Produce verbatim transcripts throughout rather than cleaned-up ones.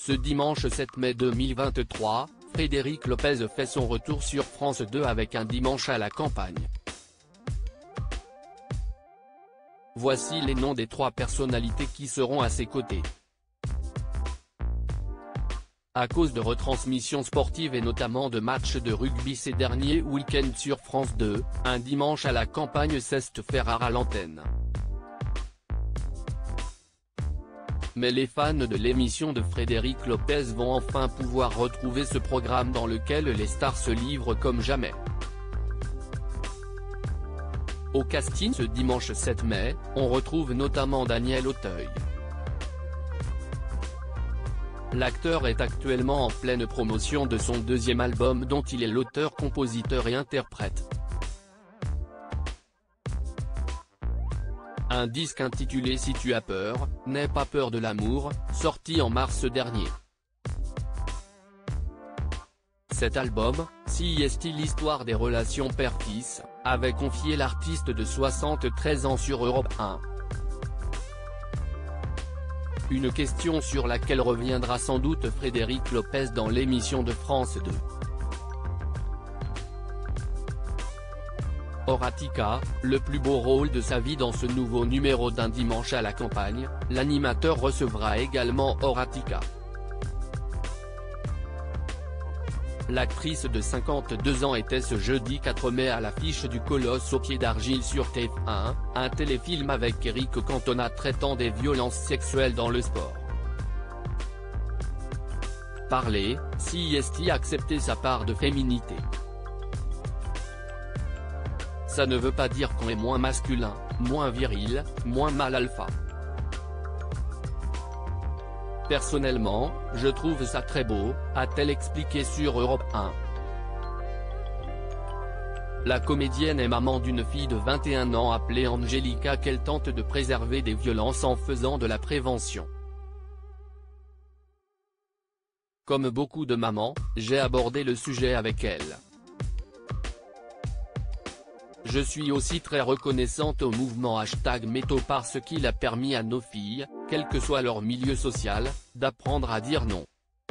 Ce dimanche sept mai deux mille vingt-trois, Frédéric Lopez fait son retour sur France deux avec Un dimanche à la campagne. Voici les noms des trois personnalités qui seront à ses côtés. À cause de retransmissions sportives et notamment de matchs de rugby ces derniers week-ends sur France deux, Un dimanche à la campagne cesse de faire rare à l'antenne. Mais les fans de l'émission de Frédéric Lopez vont enfin pouvoir retrouver ce programme dans lequel les stars se livrent comme jamais. Au casting ce dimanche sept mai, on retrouve notamment Daniel Auteuil. L'acteur est actuellement en pleine promotion de son deuxième album dont il est l'auteur, compositeur et interprète. Un disque intitulé Si tu as peur, n'aie pas peur de l'amour, sorti en mars dernier. Cet album, si est-il l'histoire des relations père-fils, avait confié l'artiste de soixante-treize ans sur Europe un. Une question sur laquelle reviendra sans doute Frédéric Lopez dans l'émission de France deux. Horatica, le plus beau rôle de sa vie dans ce nouveau numéro d'Un dimanche à la campagne, l'animateur recevra également Horatica. L'actrice de cinquante-deux ans était ce jeudi quatre mai à l'affiche du Colosse aux pieds d'argile sur T F un, un téléfilm avec Eric Cantona traitant des violences sexuelles dans le sport. Parler, si est-il accepter sa part de féminité. Ça ne veut pas dire qu'on est moins masculin, moins viril, moins mâle alpha. Personnellement, je trouve ça très beau, a-t-elle expliqué sur Europe un. La comédienne est maman d'une fille de vingt et un ans appelée Angelica qu'elle tente de préserver des violences en faisant de la prévention. Comme beaucoup de mamans, j'ai abordé le sujet avec elle. Je suis aussi très reconnaissante au mouvement hashtag Méto parce qu'il a permis à nos filles, quel que soit leur milieu social, d'apprendre à dire non.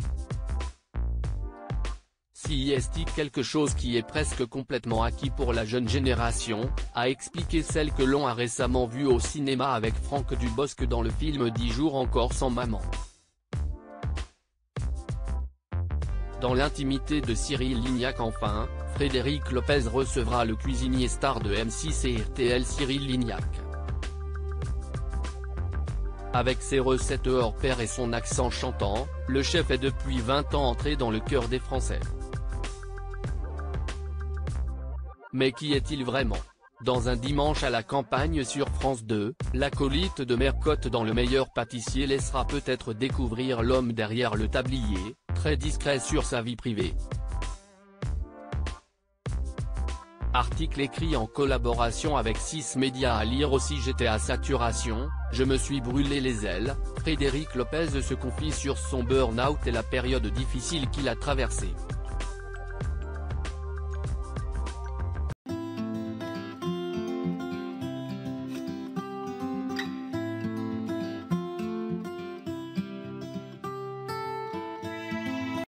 Si est-il quelque chose qui est presque complètement acquis pour la jeune génération, a expliqué celle que l'on a récemment vue au cinéma avec Franck Dubosc dans le film dix jours encore sans maman. Dans l'intimité de Cyril Lignac enfin, Frédéric Lopez recevra le cuisinier star de M six et R T L Cyril Lignac. Avec ses recettes hors pair et son accent chantant, le chef est depuis vingt ans entré dans le cœur des Français. Mais qui est-il vraiment ? Dans Un dimanche à la campagne sur France deux, l'acolyte de Mercotte dans Le meilleur pâtissier laissera peut-être découvrir l'homme derrière le tablier, très discret sur sa vie privée. Article écrit en collaboration avec six médias à lire aussi. J'étais à saturation, je me suis brûlé les ailes, Frédéric Lopez se confie sur son burn-out et la période difficile qu'il a traversée.